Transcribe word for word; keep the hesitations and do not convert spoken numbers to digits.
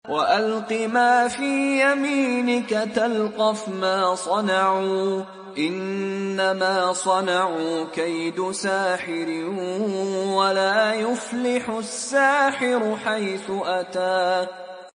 وألق ما في يمينك تلقف ما صنعوا إنما صنعوا كيد ساحر ولا يفلح الساحر حيث أتى